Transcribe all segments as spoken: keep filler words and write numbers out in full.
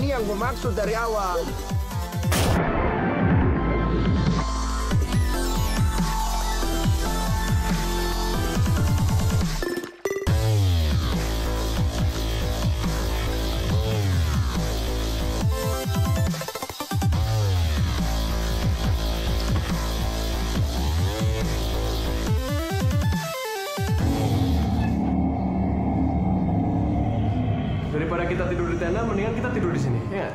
Ini yang gue maksud dari awal. Daripada kita tidur di tenda, mendingan kita tidur di sini, ya?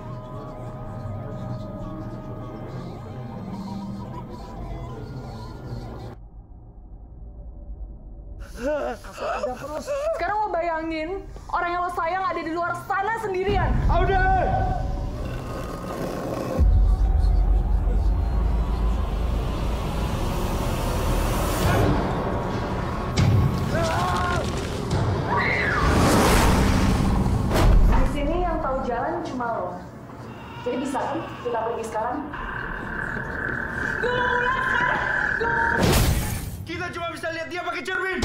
Sekarang lo bayangin orang yang lo sayang ada di luar sana sendirian. Aude! Jalan cuma lo. Jadi bisa kan kita pergi sekarang? Gue mau pulang sekarang! Kita cuma bisa lihat dia pakai cermin.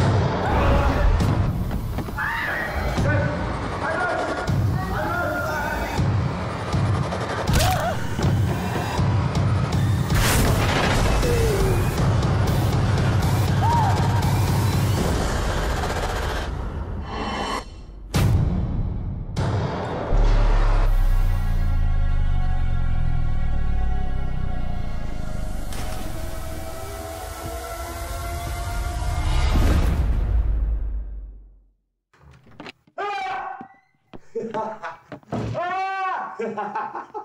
Ha ha ha!